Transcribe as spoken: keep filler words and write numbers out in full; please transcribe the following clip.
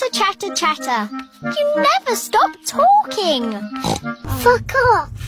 Chatter, chatter, chatter. You never stop talking. Fuck off.